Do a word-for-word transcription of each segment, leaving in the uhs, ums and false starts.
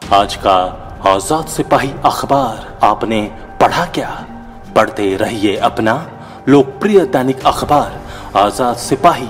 आज का आजाद सिपाही अखबार आपने पढ़ा क्या? पढ़ते रहिए अपना लोकप्रिय दैनिक अखबार आजाद सिपाही।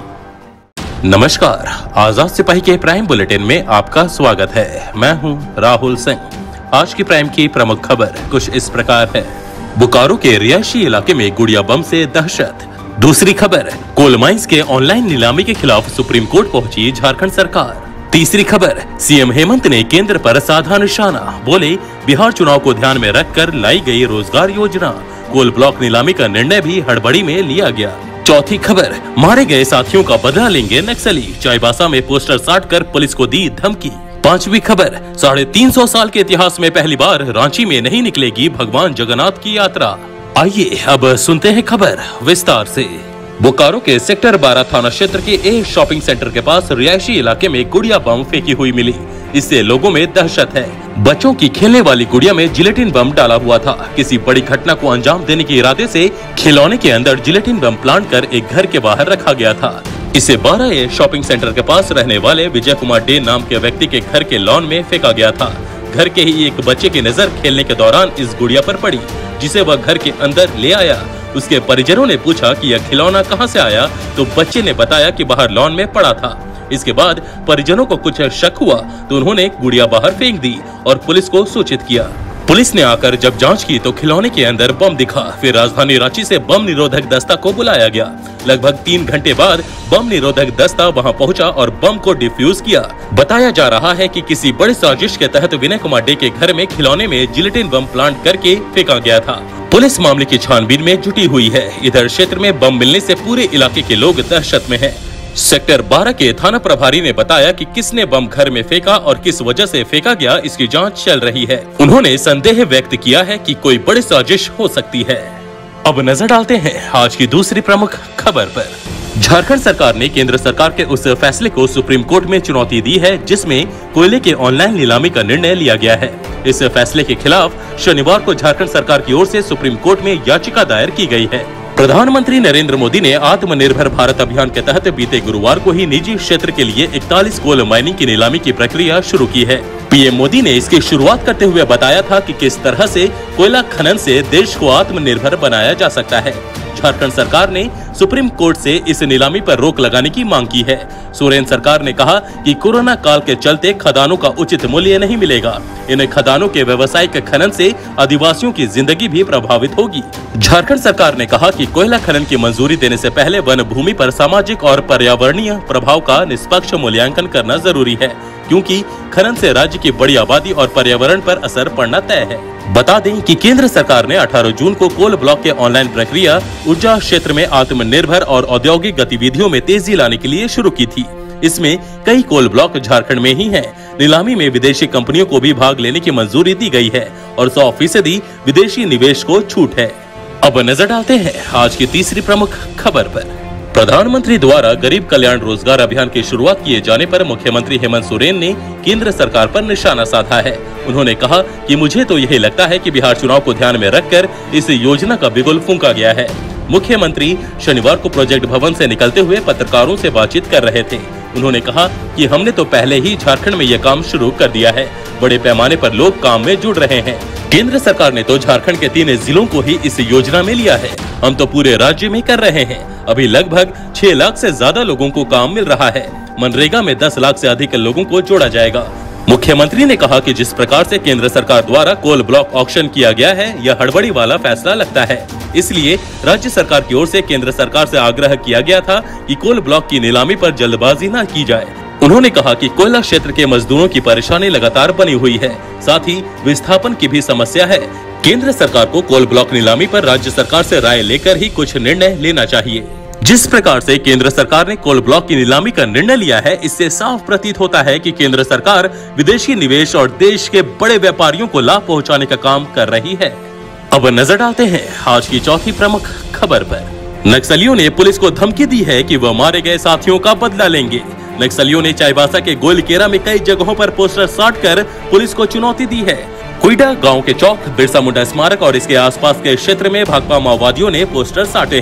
नमस्कार, आजाद सिपाही के प्राइम बुलेटिन में आपका स्वागत है। मैं हूं राहुल सिंह। आज की प्राइम की प्रमुख खबर कुछ इस प्रकार है। बोकारो के रिहायशी इलाके में गुड़िया बम से दहशत। दूसरी खबर, कोल माइंस के ऑनलाइन नीलामी के खिलाफ सुप्रीम कोर्ट पहुंची झारखंड सरकार। तीसरी खबर, सीएम हेमंत ने केंद्र पर साधा निशाना, बोले बिहार चुनाव को ध्यान में रखकर लाई गई रोजगार योजना। कोल ब्लॉक नीलामी का निर्णय भी हड़बड़ी में लिया गया। चौथी खबर, मारे गए साथियों का बदला लेंगे नक्सली, चाईबासा में पोस्टर साट कर पुलिस को दी धमकी। पांचवी खबर, साढ़े तीन सौ साल के इतिहास में पहली बार रांची में नहीं निकलेगी भगवान जगन्नाथ की यात्रा। आइए अब सुनते हैं खबर विस्तार से। बोकारो के सेक्टर बारह थाना क्षेत्र के ए शॉपिंग सेंटर के पास रिहायशी इलाके में गुड़िया बम फेंकी हुई मिली। इससे लोगों में दहशत है। बच्चों की खेलने वाली गुड़िया में जिलेटिन बम डाला हुआ था। किसी बड़ी घटना को अंजाम देने के इरादे से खिलौने के अंदर जिलेटिन बम प्लांट कर एक घर के बाहर रखा गया था। इसे बारह ए शॉपिंग सेंटर के पास रहने वाले विजय कुमार डे नाम के व्यक्ति के घर के लॉन में फेंका गया था। घर के ही एक बच्चे की नजर खेलने के दौरान इस गुड़िया पर पड़ी, जिसे वह घर के अंदर ले आया। उसके परिजनों ने पूछा कि यह खिलौना कहां से आया, तो बच्चे ने बताया कि बाहर लॉन में पड़ा था। इसके बाद परिजनों को कुछ शक हुआ तो उन्होंने गुड़िया बाहर फेंक दी और पुलिस को सूचित किया। पुलिस ने आकर जब जांच की तो खिलौने के अंदर बम दिखा। फिर राजधानी रांची से बम निरोधक दस्ता को बुलाया गया। लगभग तीन घंटे बाद बम निरोधक दस्ता वहां पहुंचा और बम को डिफ्यूज किया। बताया जा रहा है कि किसी बड़ी साजिश के तहत विनय कुमार डे के घर में खिलौने में जिलेटिन बम प्लांट करके फेंका गया था। पुलिस मामले की छानबीन में जुटी हुई है। इधर क्षेत्र में बम मिलने से पूरे इलाके के लोग दहशत में हैं। सेक्टर बारह के थाना प्रभारी ने बताया कि किसने बम घर में फेंका और किस वजह से फेंका गया, इसकी जांच चल रही है। उन्होंने संदेह व्यक्त किया है कि कोई बड़ी साजिश हो सकती है। अब नजर डालते हैं आज की दूसरी प्रमुख खबर पर। झारखंड सरकार ने केंद्र सरकार के उस फैसले को सुप्रीम कोर्ट में चुनौती दी है जिसमें कोयले के ऑनलाइन नीलामी का निर्णय लिया गया है। इस फैसले के खिलाफ शनिवार को झारखंड सरकार की ओर से सुप्रीम कोर्ट में याचिका दायर की गई है। प्रधानमंत्री नरेंद्र मोदी ने आत्मनिर्भर भारत अभियान के तहत बीते गुरुवार को ही निजी क्षेत्र के लिए इकतालीस कोल माइनिंग की नीलामी की प्रक्रिया शुरू की है। पीएम मोदी ने इसकी शुरुआत करते हुए बताया था कि किस तरह से कोयला खनन से देश को आत्मनिर्भर बनाया जा सकता है। झारखंड सरकार ने सुप्रीम कोर्ट से इस नीलामी पर रोक लगाने की मांग की है। सोरेन सरकार ने कहा कि कोरोना काल के चलते खदानों का उचित मूल्य नहीं मिलेगा। इन खदानों के व्यावसायिक खनन से आदिवासियों की जिंदगी भी प्रभावित होगी। झारखंड सरकार ने कहा कि कोयला खनन की मंजूरी देने से पहले वन भूमि पर सामाजिक और पर्यावरणीय प्रभाव का निष्पक्ष मूल्यांकन करना जरूरी है, क्योंकि खनन से राज्य की बड़ी आबादी और पर्यावरण पर असर पड़ना तय है। बता दें कि केंद्र सरकार ने अठारह जून को कोल ब्लॉक के ऑनलाइन प्रक्रिया ऊर्जा क्षेत्र में आत्मनिर्भर और औद्योगिक गतिविधियों में तेजी लाने के लिए शुरू की थी। इसमें कई कोल ब्लॉक झारखंड में ही हैं। नीलामी में विदेशी कंपनियों को भी भाग लेने की मंजूरी दी गई है और सौ फीसदी विदेशी निवेश को छूट है। अब नजर डालते हैं आज की तीसरी प्रमुख खबर पर। प्रधानमंत्री द्वारा गरीब कल्याण रोजगार अभियान की शुरुआत किए जाने पर मुख्यमंत्री हेमंत सोरेन ने केंद्र सरकार पर निशाना साधा है। उन्होंने कहा कि मुझे तो यही लगता है कि बिहार चुनाव को ध्यान में रखकर इस योजना का बिगुल फूंका गया है। मुख्यमंत्री शनिवार को प्रोजेक्ट भवन से निकलते हुए पत्रकारों से बातचीत कर रहे थे। उन्होंने कहा कि हमने तो पहले ही झारखंड में यह काम शुरू कर दिया है। बड़े पैमाने पर लोग काम में जुड़ रहे हैं। केंद्र सरकार ने तो झारखंड के तीन जिलों को ही इस योजना में लिया है। हम तो पूरे राज्य में कर रहे हैं। अभी लगभग छह लाख से ज्यादा लोगों को काम मिल रहा है। मनरेगा में दस लाख से अधिक लोगों को जोड़ा जाएगा। मुख्यमंत्री ने कहा कि जिस प्रकार से केंद्र सरकार द्वारा कोल ब्लॉक ऑक्शन किया गया है, यह हड़बड़ी वाला फैसला लगता है। इसलिए राज्य सरकार की ओर से केंद्र सरकार से आग्रह किया गया था कि कोल ब्लॉक की नीलामी पर जल्दबाजी न की जाए। उन्होंने कहा कि कोयला क्षेत्र के मजदूरों की परेशानी लगातार बनी हुई है, साथ ही विस्थापन की भी समस्या है। केंद्र सरकार को कोल ब्लॉक नीलामी पर राज्य सरकार से राय लेकर ही कुछ निर्णय लेना चाहिए। जिस प्रकार से केंद्र सरकार ने कोल ब्लॉक की नीलामी का निर्णय लिया है, इससे साफ प्रतीत होता है कि केंद्र सरकार विदेशी निवेश और देश के बड़े व्यापारियों को लाभ पहुंचाने का काम कर रही है। अब नजर डालते हैं आज की चौथी प्रमुख खबर पर। नक्सलियों ने पुलिस को धमकी दी है कि वह मारे गए साथियों का बदला लेंगे। नक्सलियों ने चाईबासा के गोलकेरा में कई जगहों पर पोस्टर साट कर पुलिस को चुनौती दी है। कुईडा गांव के चौक, बिरसा मुंडा स्मारक और इसके आसपास के क्षेत्र में भाकपा माओवादियों ने पोस्टर साटे हैं।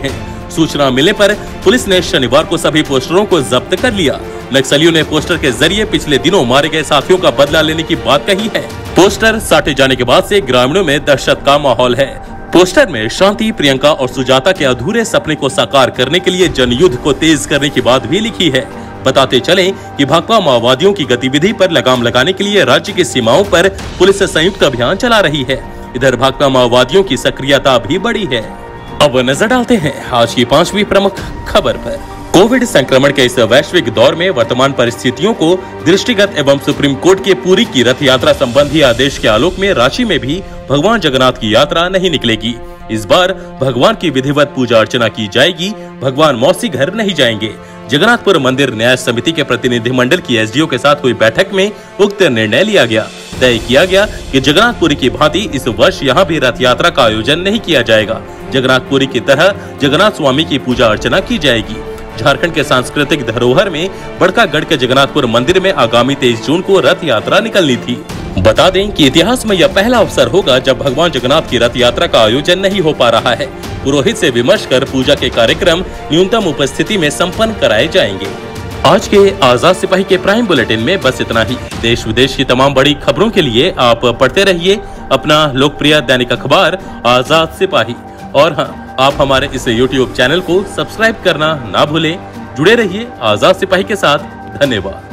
सूचना मिलने पर पुलिस ने शनिवार को सभी पोस्टरों को जब्त कर लिया। नक्सलियों ने पोस्टर के जरिए पिछले दिनों मारे गए साथियों का बदला लेने की बात कही है। पोस्टर साटे जाने के बाद से ग्रामीणों में दहशत का माहौल है। पोस्टर में शांति, प्रियंका और सुजाता के अधूरे सपने को साकार करने के लिए जनयुद्ध को तेज करने की बात भी लिखी है। बताते चलें कि भाकपा माओवादियों की गतिविधि पर लगाम लगाने के लिए राज्य की सीमाओं पर पुलिस संयुक्त अभियान चला रही है। इधर भाकपा माओवादियों की सक्रियता भी बढ़ी है। अब नजर डालते हैं आज की पांचवी प्रमुख खबर पर। कोविड संक्रमण के इस वैश्विक दौर में वर्तमान परिस्थितियों को दृष्टिगत एवं सुप्रीम कोर्ट के पूरी की रथ यात्रा संबंधी आदेश के आलोक में रांची में भी भगवान जगन्नाथ की यात्रा नहीं निकलेगी। इस बार भगवान की विधिवत पूजा अर्चना की जाएगी। भगवान मौसी घर नहीं जाएंगे। जगन्नाथपुर मंदिर न्याय समिति के प्रतिनिधिमंडल की एसडीओ के साथ हुई बैठक में उक्त निर्णय लिया गया। तय किया गया कि जगन्नाथपुरी की भांति इस वर्ष यहाँ भी रथ यात्रा का आयोजन नहीं किया जाएगा। जगन्नाथपुरी की तरह जगन्नाथ स्वामी की पूजा अर्चना की जाएगी। झारखंड के सांस्कृतिक धरोहर में बड़कागढ़ के जगन्नाथपुर मंदिर में आगामी तेईस जून को रथ यात्रा निकलनी थी। बता दें कि इतिहास में यह पहला अवसर होगा जब भगवान जगन्नाथ की रथ यात्रा का आयोजन नहीं हो पा रहा है। पुरोहित से विमर्श कर पूजा के कार्यक्रम न्यूनतम उपस्थिति में संपन्न कराए जाएंगे। आज के आजाद सिपाही के प्राइम बुलेटिन में बस इतना ही। देश विदेश की तमाम बड़ी खबरों के लिए आप पढ़ते रहिए अपना लोकप्रिय दैनिक अखबार आजाद सिपाही। और हाँ, आप हमारे इस यूट्यूब चैनल को सब्सक्राइब करना ना भूलें। जुड़े रहिए आजाद सिपाही के साथ। धन्यवाद।